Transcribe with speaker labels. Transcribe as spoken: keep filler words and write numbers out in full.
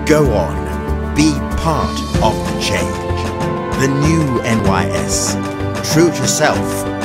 Speaker 1: Go on, be part of the change. The new N Y S. True to self,